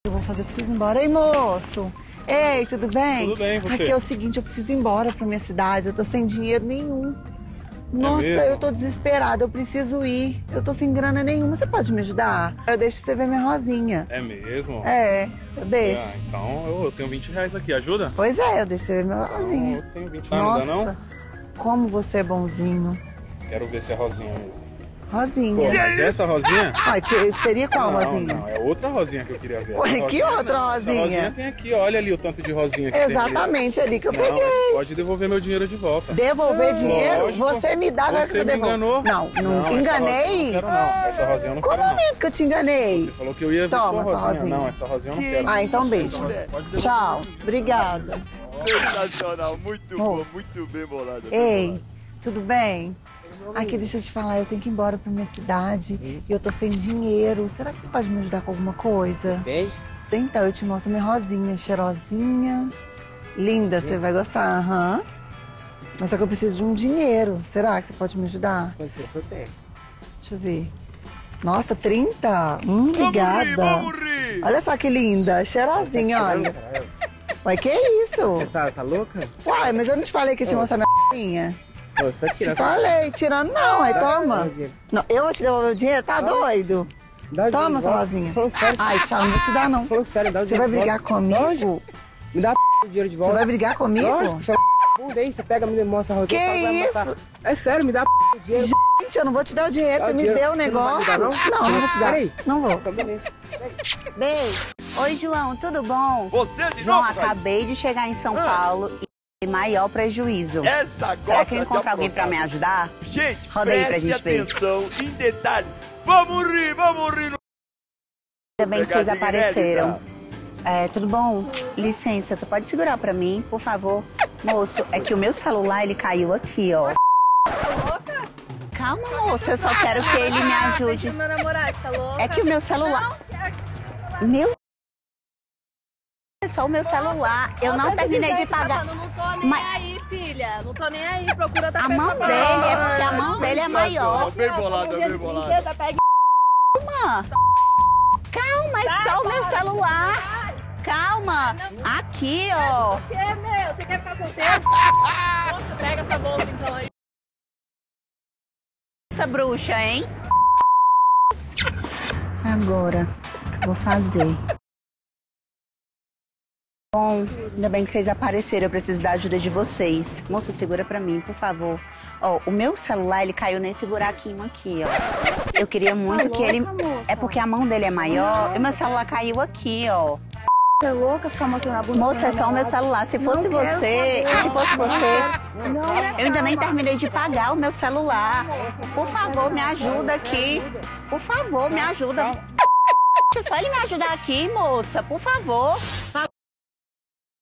Eu vou fazer, eu preciso ir embora. Ei, moço! Ei, tudo bem? Tudo bem, você? Aqui é o seguinte, eu preciso ir embora pra minha cidade, eu tô sem dinheiro nenhum. Nossa, eu tô desesperada, eu preciso ir. Eu tô sem grana nenhuma, você pode me ajudar? Eu deixo você ver minha Rosinha. É mesmo? É, eu deixo. Ah, então eu tenho 20 reais aqui, ajuda? Pois é, eu deixo você ver minha Rosinha. Eu tenho 20 reais, não dá não? Como você é bonzinho. Quero ver se é Rosinha mesmo. Rosinha. Pô, mas essa Rosinha? Ai, seria qual Rosinha? Não, é outra Rosinha que eu queria ver. Ué, que outra Rosinha? Essa Rosinha tem aqui, olha ali o tanto de Rosinha que Exatamente, ali que eu não, peguei. pode devolver meu dinheiro de volta. Devolver dinheiro? Lógico. Você me dá, agora que eu Você me devolvo. enganou? Não, enganei? Essa Rosinha eu não quero não. Essa Rosinha eu não Qual quero não. momento que eu te enganei? Você falou que eu ia ver Toma, sua sua Rosinha. Não, essa Rosinha eu não quero. Ah, então beijo. Tchau. Obrigada. Sensacional, muito bom, muito bem bolado. Ei, tudo bem? Aqui, deixa eu te falar, eu tenho que ir embora pra minha cidade e eu tô sem dinheiro. Será que você pode me ajudar com alguma coisa? Bem? Então, eu te mostro minha Rosinha, cheirosinha. Linda, você vai gostar, aham. Mas só que eu preciso de um dinheiro. Será que você pode me ajudar? Quanto tempo eu tenho? Deixa eu ver. Nossa, 30? Obrigada. Vamos rir! Olha só que linda, cheirosinha, olha. Ué, que isso? Você tá louca? Uai, mas eu não te falei que eu te mostrar minha Rosinha? Pô, só Te tira. falei, tirando não, aí toma. dinheiro. Não, eu vou te devolver o dinheiro, tá doido? Dá o Toma, dinheiro de sua volta. Rosinha. Falando sério. Ai, tchau, não vou te dar não. Falando sério, dá o Você dinheiro vai de brigar volta. comigo? Lógico. Me dá o dinheiro de volta. Você vai brigar comigo? Lógico, você bunda aí, você pega, me mostra a Rosinha. Que fala, vai isso? matar. É sério, me dá o dinheiro. Gente, eu não vou te dar o dinheiro, Dá você o me dinheiro. deu o Você não vai me negócio. dar, não? Não vou te dar. Peraí. Não vou. Então, beleza. Beijo. Oi, João, tudo bom? Você de João, novo, Raíssa? acabei de chegar em São Paulo e maior prejuízo. Essa Será gosta que eu encontro de alguém pra me aprontar. ajudar? Gente, Roda aí pra preste gente ver. atenção em detalhe. Vamos rir, vamos rir. Ainda bem que vocês Pegadinha apareceram. inédita. Tudo bom? Licença, tu pode segurar pra mim, por favor? Moço, é que o meu celular, ele caiu aqui, ó. Calma, moça, eu só quero que ele me ajude. Meu namorado, tá louco? É que o meu celular... Meu... É só o meu celular. Eu não terminei de pagar. Eu não tô nem Mas- aí, filha. Não tô nem aí. Procura outra A pessoa mão pra- dele é porque a mão dele é maior. Bem bolada, bem bolada. Pega Calma, é só o meu celular. Calma. Aqui, ó. o quê, meu? Você quer ficar solteiro? Nossa, pega essa bolsa então aí. Essa bruxa, hein? Agora, o que eu vou fazer? Bom, ainda bem que vocês apareceram. Eu preciso da ajuda de vocês. Moça, segura pra mim, por favor. Ó, o meu celular, ele caiu nesse buraquinho aqui, ó. Eu queria muito que ele... É porque a mão dele é maior e meu celular caiu aqui, ó. Você é louca ficar mostrando a bunda? Moça, é só o meu celular. Se fosse você, eu ainda nem terminei de pagar o meu celular. Por favor, me ajuda aqui. Por favor, me ajuda. Só ele me ajudar aqui, moça, por favor.